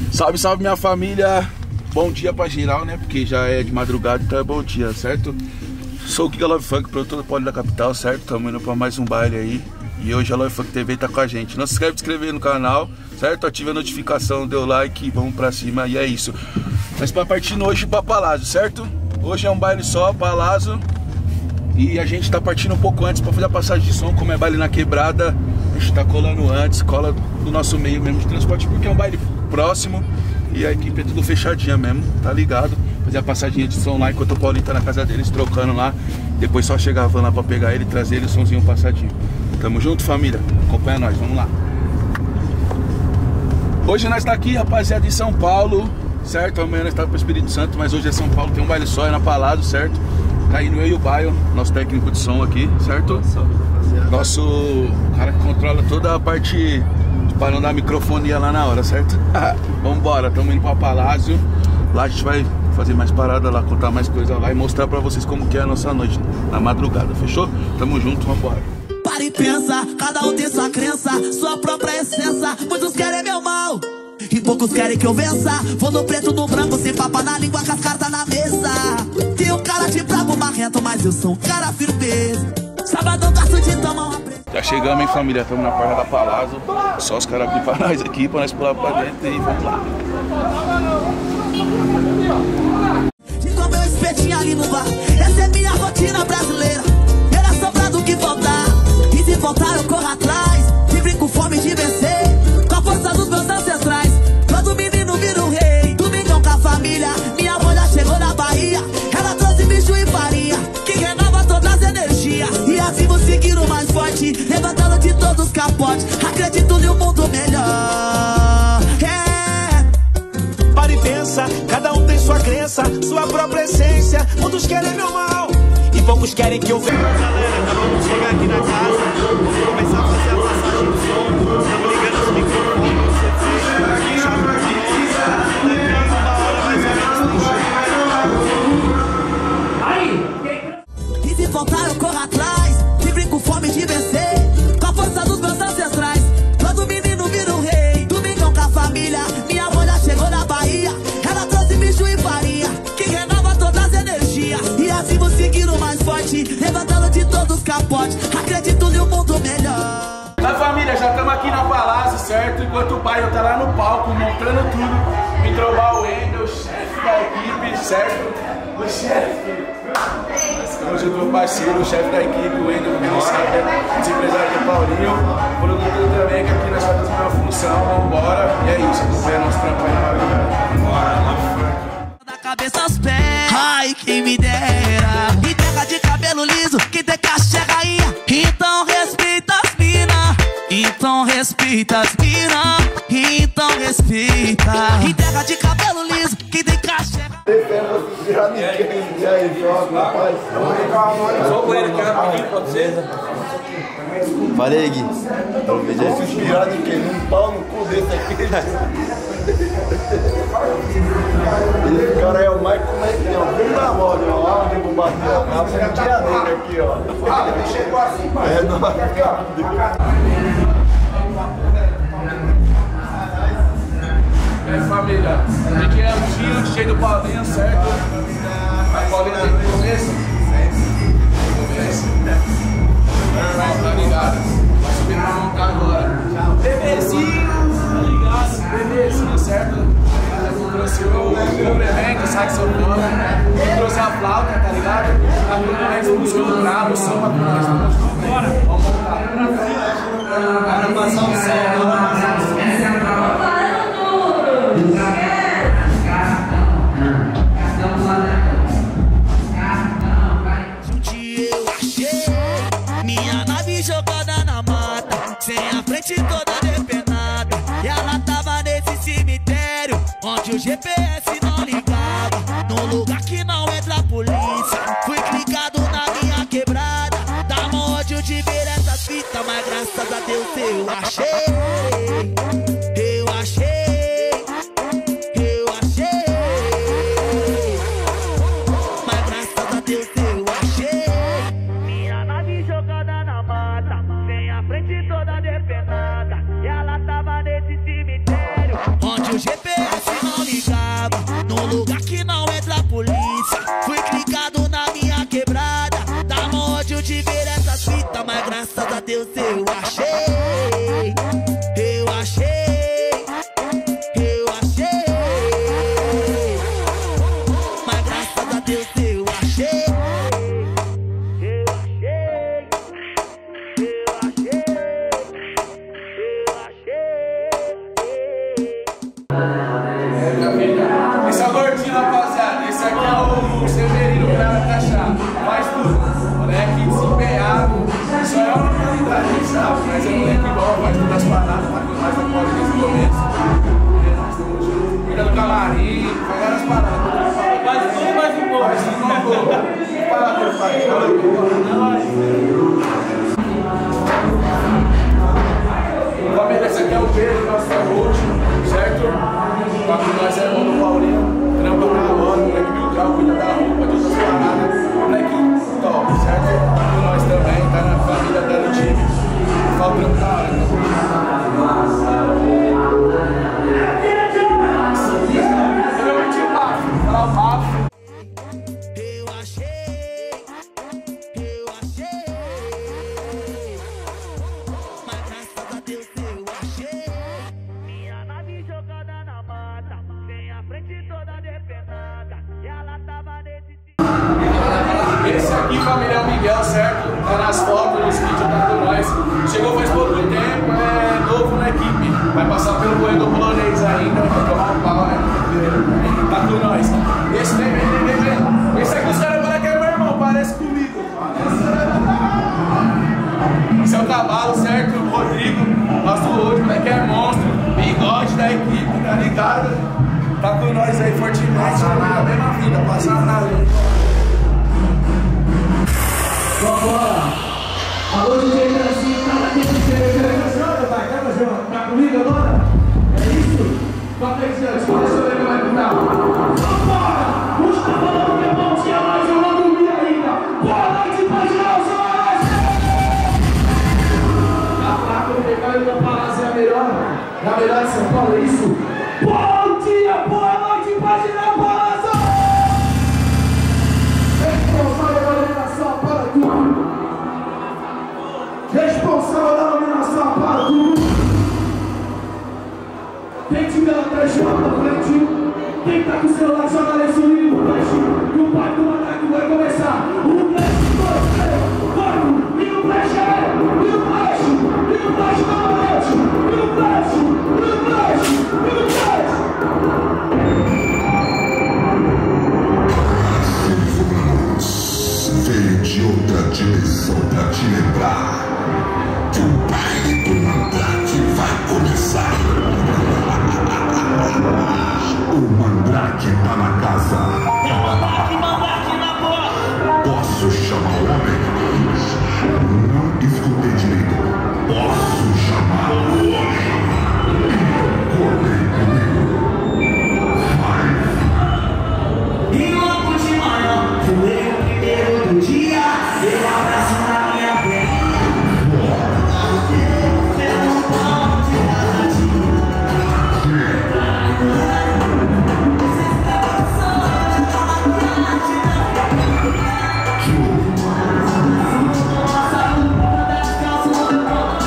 Salve, salve minha família. Bom dia pra geral, né? Porque já é de madrugada, então é bom dia, certo? Sou o Giga Love Funk, produtor do Poli da Capital, certo? Tamo indo pra mais um baile aí. E hoje a Love Funk TV tá com a gente. Não se esquece de se inscrever no canal, certo? Ative a notificação, dê o like, vamos pra cima e é isso. Mas pra partindo hoje pra Palazzo, certo? Hoje é um baile só, Palazzo. E a gente tá partindo um pouco antes pra fazer a passagem de som. Como é baile na quebrada, a gente tá colando antes, cola do nosso meio mesmo de transporte, porque é um baile próximo. E a equipe é tudo fechadinha mesmo, tá ligado? Fazer a passadinha de som lá enquanto o Paulinho tá na casa deles, trocando lá. Depois só chegar a van lá pra pegar ele e trazer ele, o somzinho passadinho. Tamo junto, família? Acompanha nós, vamos lá. Hoje nós tá aqui, rapaziada, em São Paulo, certo? Amanhã nós tá pro Espírito Santo, mas hoje é São Paulo, tem um baile só, é na Palazzo, certo? Tá indo eu e o Baio, nosso técnico de som aqui, certo? Nosso cara que controla toda a parte para não dar microfonia lá na hora, certo? Vambora, estamos indo pra Palazzo. Lá a gente vai fazer mais parada lá, contar mais coisa lá e mostrar pra vocês como que é a nossa noite na madrugada, fechou? Tamo junto, vambora. Para e pensa, cada um tem sua crença, sua própria essência. Muitos querem meu mal e poucos querem que eu vença. Vou no preto, no branco, sem papa na língua, com as cartas na mesa. Tem um cara de brabo marrento, mas eu sou um cara firmeza. Sabadão gasto de tomar uma presa. Já chegamos, hein, família? Estamos na porta da Palazzo. Só os caras abrir pra nós aqui, pra nós pular pra dentro e vamos lá. De comer um espetinho ali no bar, essa é minha rotina brasileira. Era sobrado que faltar, e se faltar eu corro atrás. Sempre com fome de vencer, com a força dos meus ancestrais. Todo menino vira um rei, domingão com a família. Minha avó já chegou na Bahia, ela trouxe bicho e farinha, que renova todas as energias. E assim vou seguir o mais forte, levantando de todos os capotes. Acredito em um mundo melhor. Para e pensa, cada um tem sua crença, sua própria essência. Muitos querem meu mal e poucos querem que eu venha. Galera, acabamos de chegar aqui na casa. Vamos começar a fazer a passagem do som. Estamos ligando os microfones. E se faltar eu corro atrás, sempre com fome de vencer, com a força dos meus ancestrais. Todo menino vira um rei, domingão com a família. Minha avó já chegou na Bahia, ela trouxe bicho e farinha, que renova todas as energias. E assim vou seguir o mais forte, levantando de todos os capotes. Acredito em um mundo melhor. A família, já estamos aqui na Palazzo, certo? Enquanto o Baio tá lá no palco, montando tudo. Me trovar o Wendel, chefe da equipe, certo? O chefe. Hoje eu tô parceiro, o chefe da equipe, o Wendel, o empresário do Paulinho. O produtor também, que aqui nós fazemos a mesma função. Vambora. E é isso, acompanha nosso trampo aí na madrugada. Bora, Da cabeça aos pés, ai quem me dera. E pega de cabelo liso, que tem caixa é rainha. Então respeita as mina, então respeita as mina, então respeita. E pega de cabelo liso, que tem caixa é rainha. E aí, joga, rapaz. Só com ele, quero pedir pra vocês. Falei, Gui. Talvez é inspirado em quem? Num pau no cu desse aqui. Esse cara é o Michael, como é que é? Vamos dar mole, ó. Lá onde eu vou bater a capa, é um dia dele aqui, ó. Ele chegou assim, é nóis. E aí, família, aqui é o tio do Paulinho, certo? A Paulinho tem começo? Começo. Tá ligado? Vai subir pra montar agora. Bebezinho, tá ligado? Bebezinho, certo? Eu trouxe o complemento, o saxofone. Eu trouxe a flauta, tá ligado? A mais música do brabo, o som pra nós. Bora! Vamos montar. Para passar o som. Sem a frente toda depenada, e ela tava nesse cemitério onde o GPS não ligava, num lugar que não entra a polícia. Fui clicado na minha quebrada, dá ódio de ver essas fitas, mas graças a Deus eu achei, eu achei, eu achei, mas graças a Deus eu achei. Minha nave jogada na mata, sem a frente toda depenada, e ela tava nesse cemitério onde o GPS as fitas, mas graças a Deus eu achei. Eu achei. Eu achei. Mas graças a Deus eu achei. Eu achei. Eu achei. Eu achei. Esse é o gordinho, rapaziada. Esse aqui é o Severino, o cara tá chato. Faz tudo. Moleque desempenhado. Isso é uma qualidade, a gente sabe. Mas é moleque igual, faz todas as paradas, tá com mais da cola desde o começo. Cuida do camarim, faz várias paradas. Faz tudo mais um pouco. Faz tudo mais um pouco. Que parada que ele faz? Família, esse aqui é o Pedro, nosso coach, certo? Nós é irmão do Paulinho, trampa na hora, moleque mil grau, cuida da roupa, de outras paradas, moleque top, certo? Tá com nós também, tá na família, tá no time. Fala o trampo da hora, né? Eu vou mentir o bafo, falar o bafo. Eu achei. Eu achei. Mas graças a Deus eu achei. Minha nave jogada na mata, sem a frente toda depenada, e ela tava nesse. Esse aqui, família, é o Miguel, certo? Tá nas fotos, nos vídeos, tá com nós. Chegou faz pouco tempo, é novo na equipe. Vai passar pelo corredor polonês ainda, vai tomar um pau, né? Tá com nós. Esse vem. Esse aqui os caras falam que é meu irmão, parece comigo. Esse é o cavalo, certo? O Rodrigo, nosso outro, moleque é monstro. Bigode da equipe, tá ligado? Tá com nós aí fortemente, tá bem na vida, passando na lei. Vambora! Alô, DJ Nancy, tá aqui de cerveja, vai, calma, João, tá comigo agora? É isso? Toca aí, Zé, escolha seu lema, vai cantar. Vambora! Puxa, tá falando que é bom dia, mas eu não dormi ainda. Boa noite pra geral, a placa do Recado da Palácio é a melhor de São Paulo, é isso? Bom dia, boa noite pra geral, Palácio! Responsável da iluminação para tudo. Responsável da iluminação para tudo. Quem tiver a trecha na frente, quem tá com o celular, joga nesse livro, flash. E o pai do ataque vai começar. 1, 2, 3, 4, e o flash é, e o flash novamente, e o flash, e o flash, e o flash. Veio de outra dimensão pra te lembrar que o baile do Mandrake vai começar. O Mandrake tá na casa. Mandrake na porta. Posso chamar o homem? Não escutei direito. Posso chamar o homem? Correi comigo. Vai. E logo de manhã, fui o primeiro do dia. Eu abraço na minha frente. Eu não posso de cada dia. Você está passando de uma gratidão. Nossa, o mundo das calças, o meu ponto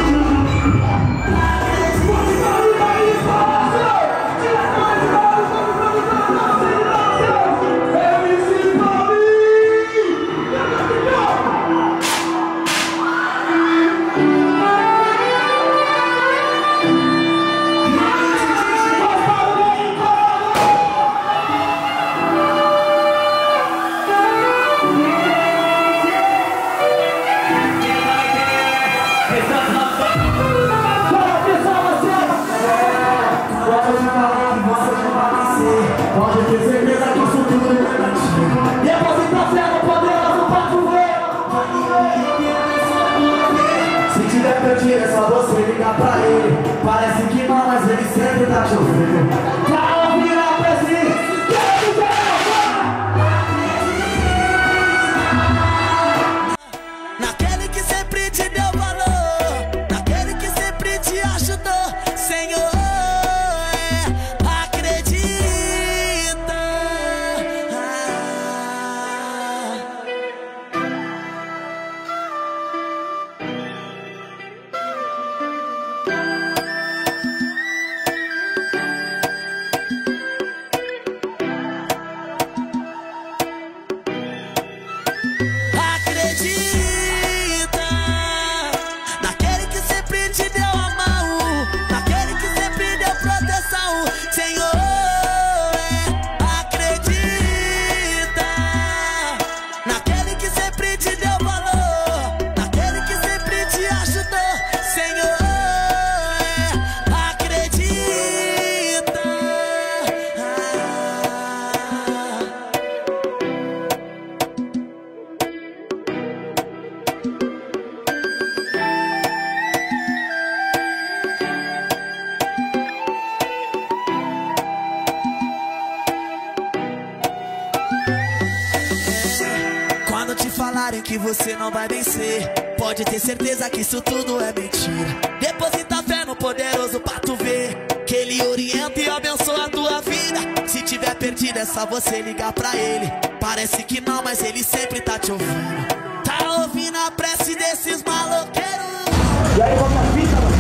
Pode ter certeza que isso tudo é verdade. Deposita fé no poderoso Paco. Se tiver perdido é só você ligar pra ele. Parece que não, mas ele sempre tá te ouvindo. Pra ouvir a presença. Naquele que sempre te deu valor, naquele que sempre te ajudou, Senhor. que você não vai vencer. Pode ter certeza que isso tudo é mentira. Deposita fé no poderoso pra tu ver que ele orienta e abençoa a tua vida. Se tiver perdido é só você ligar pra ele. Parece que não, mas ele sempre tá te ouvindo. Tá ouvindo a prece desses maloqueiros. E aí, qual que é a fita, mano?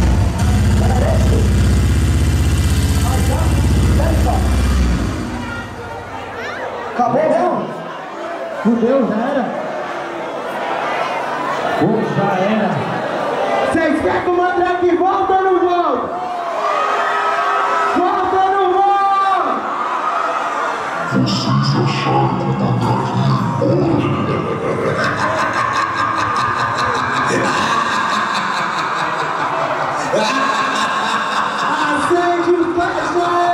Acabou mesmo? Fudeu, já era? Já era. Vocês querem que o Mandrake volta ou não volta? Volta ou não volta? Vocês acharam que tá gravando? Acende o flash aí!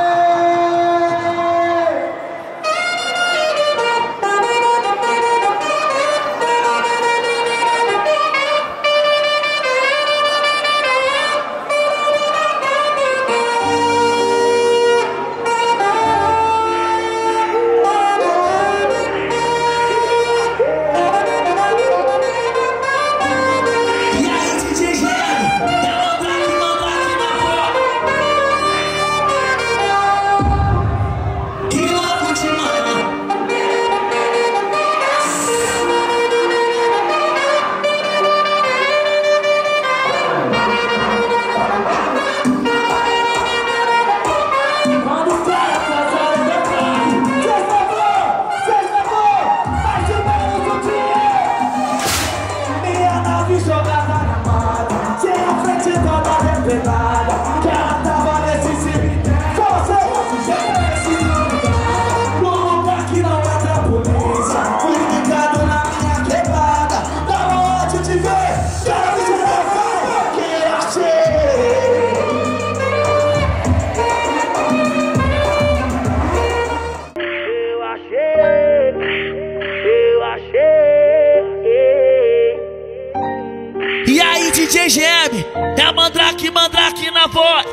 DJ GM, é Mandrake, Mandrake na voz.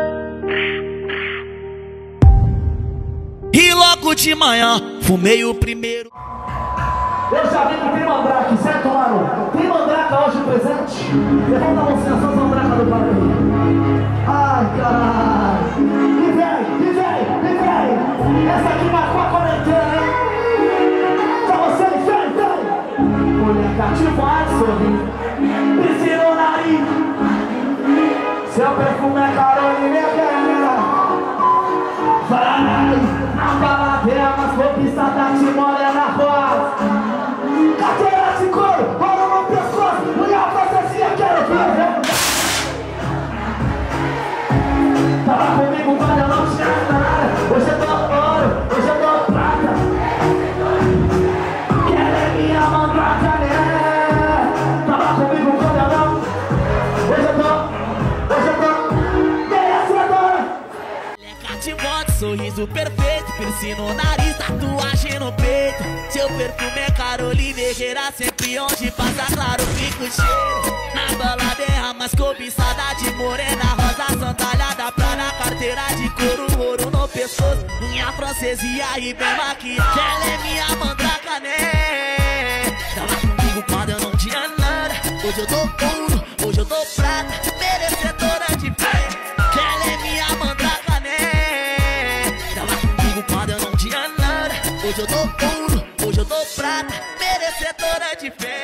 E logo de manhã, fumei o primeiro. Eu já vi que tem Mandrake, certo, Maro? Tem Mandrake hoje presente? Levanta a mãozinha, só Mandrake do barulho. Ai, caralho. E vem. Essa aqui marcou a quarentena, hein? Pra vocês, vem. Mulher cativada, sorri. Piscina o nariz. Seu perfume é Carolina Herrera. Vai na baladeira, mas cobiçada te molha na voz. Carteira de couro, ouro no pescoço. Mulher francesa, quero ver. Tava comigo quando eu não tinha nada. Hoje eu dou ouro, hoje eu dou prata. Que ela é minha mandraca, né? Tava comigo quando eu não. Hoje eu tô merecedor. Cativante, sorriso perfeito, piercing no nariz, tatuagem no peito. Seu perfume é Carolina Herrera, sempre onde passa claro fica o cheiro. Na balada é a mais cobiçada de morena, rosa sandália pra na carteira de couro, ouro no pescoço. Minha francesia e bem maquiada, ela é minha mandraca, né? Tava comigo quando eu não tinha nada. Hoje eu dou ouro, hoje eu dou prata, merecedora de fé. Ela é minha mandraca, né? Tava comigo quando eu não tinha nada. Hoje eu dou ouro, hoje eu dou prata, merecedora de fé.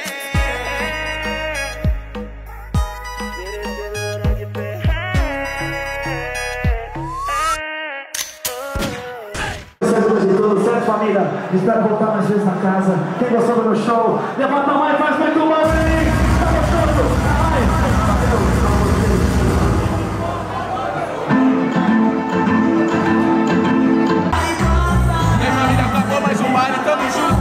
Família, espero voltar mais vezes na casa. Quem gostou do meu show, levanta a mão e faz muito barulho. Tá gostando? E aí, família, acabou mais um baile, tamo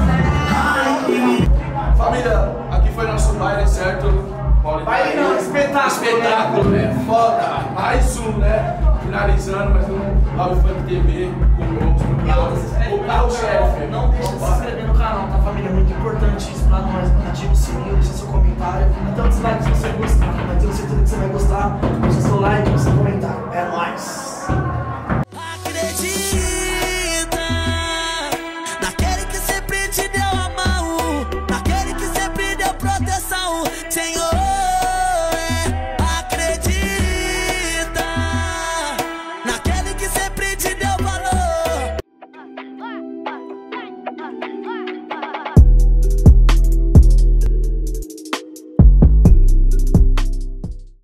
junto. Família, aqui foi nosso baile, certo? Baile não, espetáculo, né? Foda, mais um, né? Finalizando mais um Love Funk TV com o carro-chefe. Não deixa de se inscrever no canal, tá, família? É muito importante isso pra nós. Ativa o sininho, deixa seu comentário. Até o dislike se você gostar, mas tenho certeza que você vai gostar. Deixa seu like, seu comentário. É nóis.